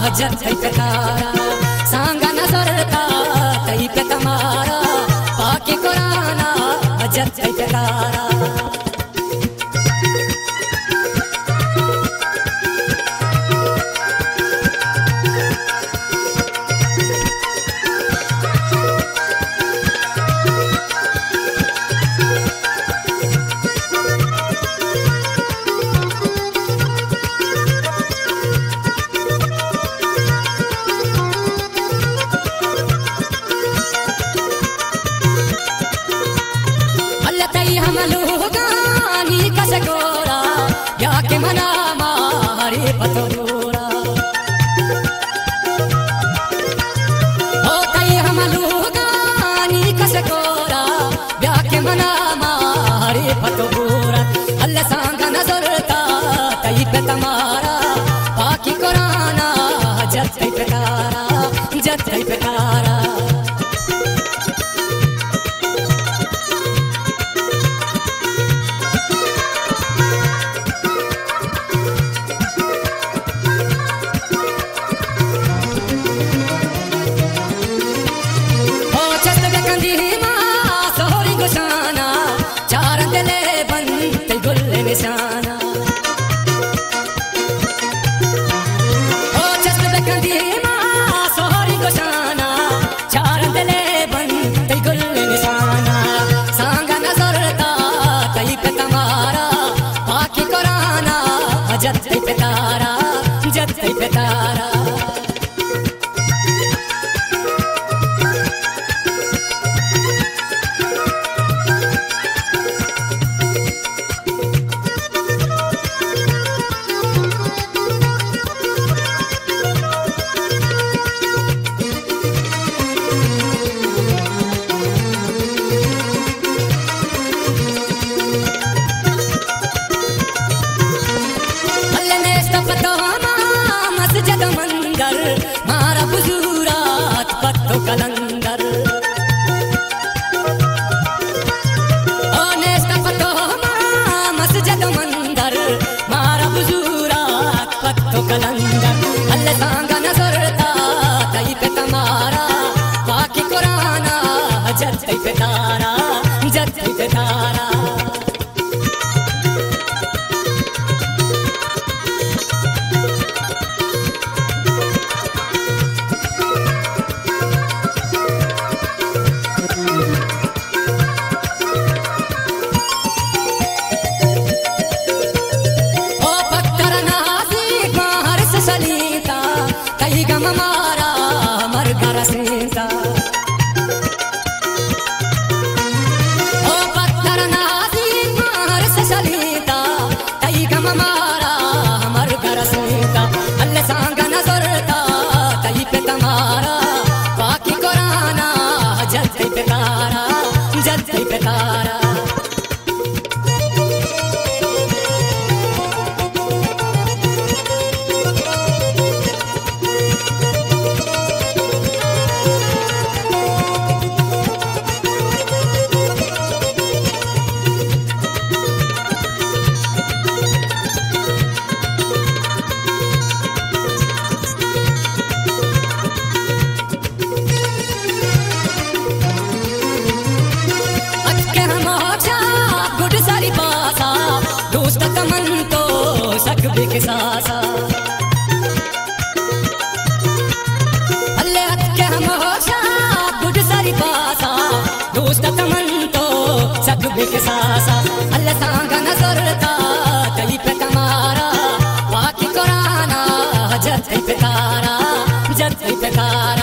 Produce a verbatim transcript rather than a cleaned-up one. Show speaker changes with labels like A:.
A: जत तारा सांगा नजरता कई पे तमारा पाके कुराना जत तारा हम लोगानी कसगोरा या के मना मारे पतोरा ओ तई हम लोगानी कसगोरा या के मना मारे पतोरा अल्लाह सांग नजरता तई पे तमारा पाकी कुराना जत पे तारा जत पे तारा निशाना ओ चस्त बकंदी मां सोहरी गोशाना चार दिले बन तई गुल निशाना सांगा नजरता कई पे तमारा पाकी कुराना जत पे तारा जत पे तारा मस्जिद मंदिर मारा बुजुरात पत्तो कलंदर ओ नेस्त पत्तो मस्जिद मंदिर मारा बुजुरात पत्तो कलंदर अल्लाह सांगा नजरता तई पे तमारा पाकी कुराना जत पे तारा जत पे तारा गम मारा मर घर सीता ओ पत्थर नाजी मार से सलीता तई गम मारा मर घर सीता अल्लाह सांग नजरता तई पे तमारा पाकी कुराना जत पे तारा जत पे तारा दोस्त तमन तो सकबे के सासा अल्लाह के हम होशा गुड सारी पासा दोस्त तमन तो सकबे के सासा अल्लाह सांगा नजरता तई पे तमारा पाकी कुराना जत पे तारा जत पे तारा